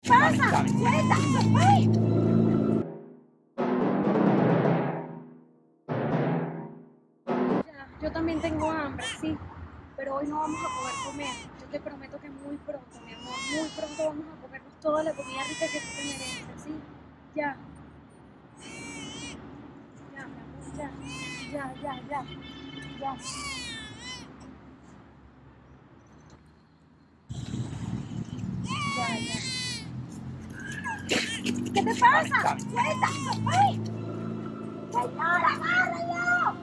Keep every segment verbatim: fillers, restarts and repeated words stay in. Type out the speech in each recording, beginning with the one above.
pasa? ¡Suelta! ¡Ay! Yo también tengo hambre, sí, pero hoy no vamos a poder comer. Yo te prometo que muy pronto, mi amor, muy pronto vamos a comernos toda la comida rica que tú te mereces, ¿sí? Ya. Ya, mi amor, ya. Ya, ya, ya. Ya. Ya, ya. ¿Qué te pasa? ¡Suelta! ¡Ay! ¡Señora, agárralo!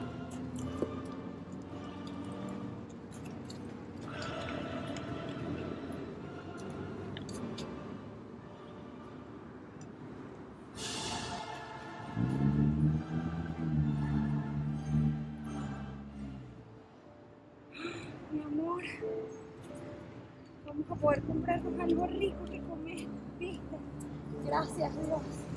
Mi amor, vamos a poder comprarnos algo rico que comer, ¿viste? Gracias, Dios.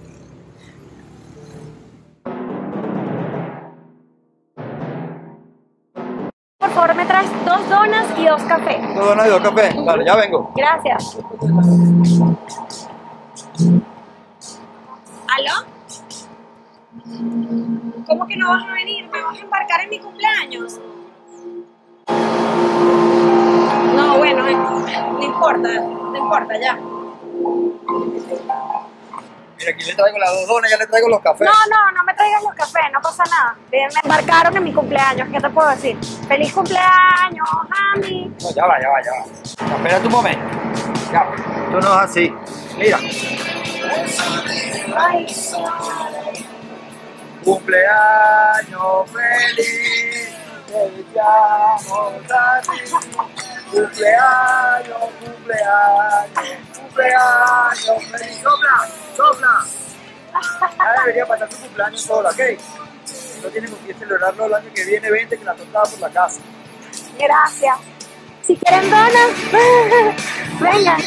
Por favor, me traes dos donas y dos cafés. Dos donas y dos cafés. Vale, ya vengo. Gracias. ¿Aló? ¿Cómo que no vas a venir? ¿Me vas a embarcar en mi cumpleaños? No, bueno, eh, no importa, no importa, ya. Mira, aquí le traigo las dos donas, ya le traigo los cafés. No, no, no me traigas los cafés, no pasa nada. Me embarcaron en mi cumpleaños, ¿qué te puedo decir? ¡Feliz cumpleaños, Andy! No, ya va, ya va, ya va. Ya, espérate un momento. Ya, esto no es así. Mira. Ay, Cumpleaños feliz, te deseamos a ti. Cumpleaños, cumpleaños, cumpleaños feliz. ¡Sopla! ¡Sopla! Ya debería pasar tu cumpleaños sola, ¿ok? No tienes con quién celebrarlo el año que viene, vente que la tocaba por la casa. gracias. Si quieren donas, venga.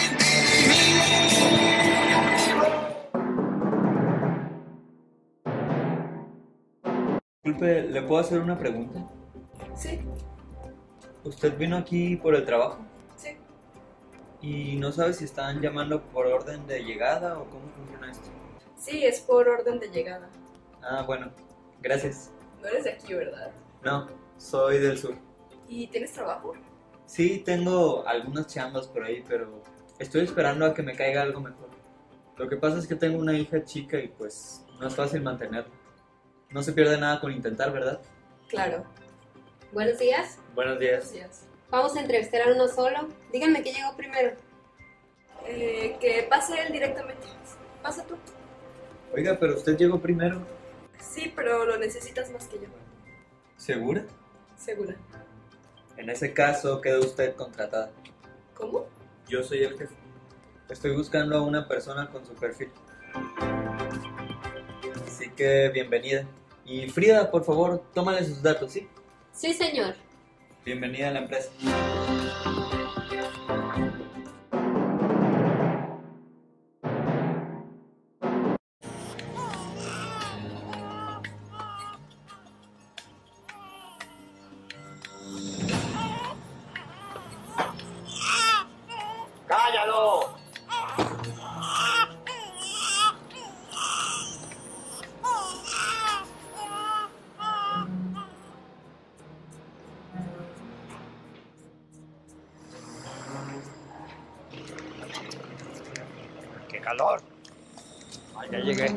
Disculpe, ¿le puedo hacer una pregunta? Sí, ¿Usted vino aquí por el trabajo? sí. ¿Y no sabe si están llamando por orden de llegada o cómo funciona esto? Sí, es por orden de llegada. Ah, bueno, gracias. No eres de aquí, ¿verdad? No, soy del sur. ¿Y tienes trabajo? Sí, tengo algunas chambas por ahí, pero estoy esperando a que me caiga algo mejor. Lo que pasa es que tengo una hija chica y pues no es fácil mantenerla. No se pierde nada con intentar, ¿verdad? Claro. Buenos días. Buenos días. Gracias. Vamos a entrevistar a uno solo. Díganme qué llegó primero. Eh, que pase él directamente. Pasa tú. Oiga, pero usted llegó primero. Sí, pero lo necesitas más que yo. ¿Segura? Segura. En ese caso, queda usted contratada. ¿Cómo? Yo soy el jefe. Estoy buscando a una persona con su perfil. Así que bienvenida. Y Frida, por favor, tómale sus datos, ¿sí? Sí, señor. Bienvenida a la empresa. ¡Cállalo! ¡Qué calor! Ay, ya llegué.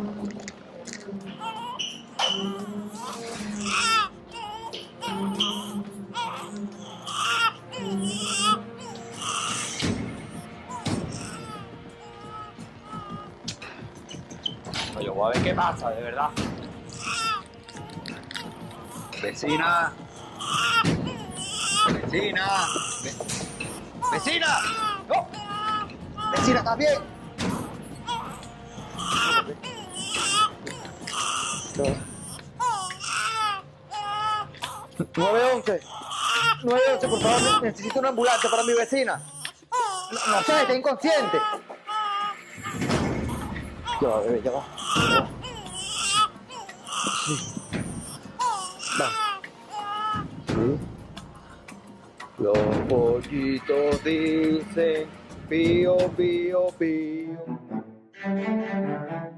Oye, voy a ver qué pasa, de verdad. Vecina. Vecina. Ve- Vecina. No. Vecina, ¿estás bien? nueve once. nueve once, por favor, necesito una ambulancia para mi vecina. No, no sé, está inconsciente. Ya va, bebé, ya va. Ya va. Sí. Va. Sí. Los pollitos dicen pío, pío, pío. Thank you.